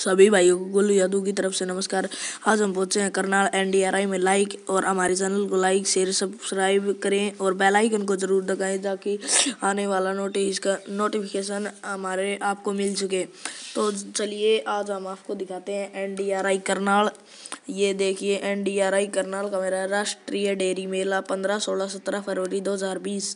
सभी भाइयों को गुल्लू यादव की तरफ से नमस्कार। आज हम पहुंचे हैं करनाल एनडीआरआई में। लाइक और हमारे चैनल को लाइक शेयर सब्सक्राइब करें और बेल आइकन को जरूर दबाएं ताकि आने वाला नोटिफिकेशन हमारे आपको मिल सके। तो चलिए आज हम आपको दिखाते हैं एनडीआरआई करनाल। ये देखिए एनडीआरआई करनाल का मेरा राष्ट्रीय डेयरी मेला 15, 16, 17 फरवरी 2020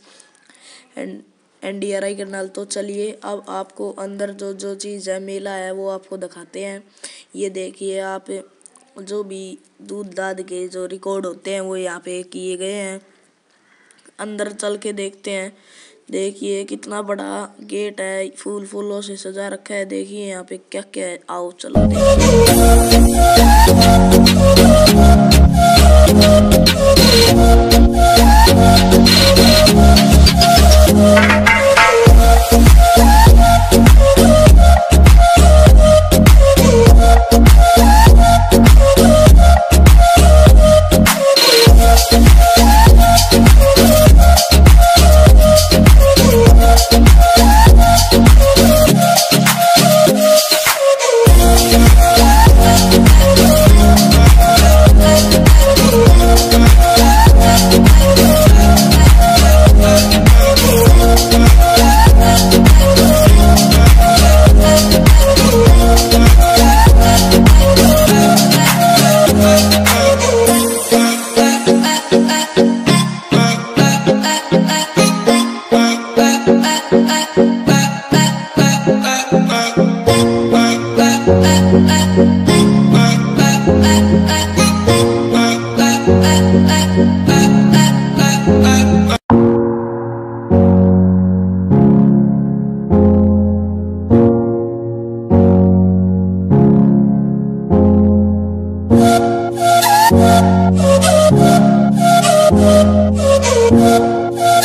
एनडीआरआई करनाल। तो चलिए अब आपको अंदर जो चीज़ है मेला है वो आपको दिखाते हैं। ये देखिए आप, जो भी दूध दाद के जो रिकॉर्ड होते हैं वो यहाँ पे किए गए हैं। अंदर चल के देखते हैं। देखिए कितना बड़ा गेट है, फूलों से सजा रखा है। देखिए यहाँ पे क्या क्या है, आओ चलो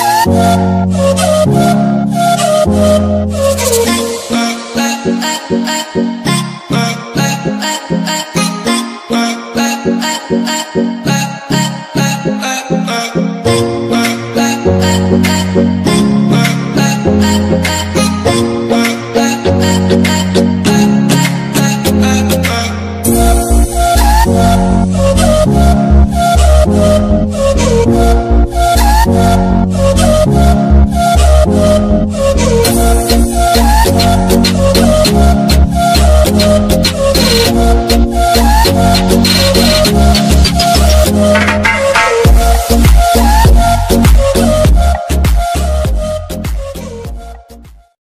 I